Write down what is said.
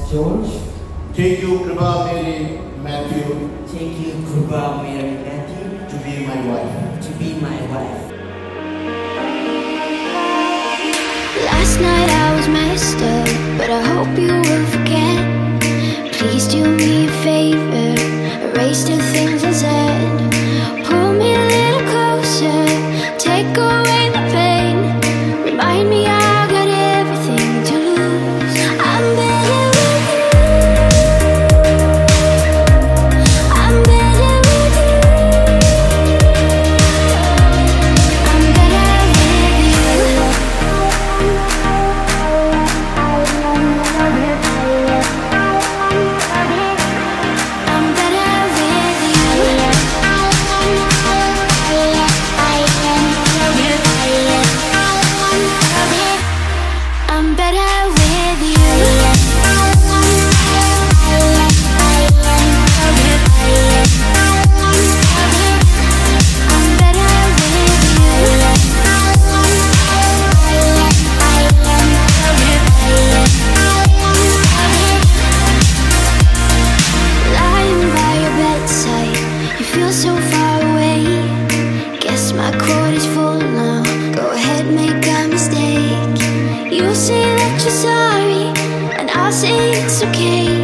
George. Take you, Kripa Mary Matthew, Take you, Kripa Mary Matthew, to be my wife. to be my wife. Last night I was messed up, but I hope you will forget. Please do me a favor, erase the things I said. Pull me a little closer, take away the pain. Remind me I got everything to lose. I'm better with you. I'm better with you. I'm better with you. I'm better with you. I'm better with you. I'm better Lying by your bedside, you feel so far away. Guess my cord is full now. Go ahead, make a mistake. You say that you're sorry, and I'll say it's okay.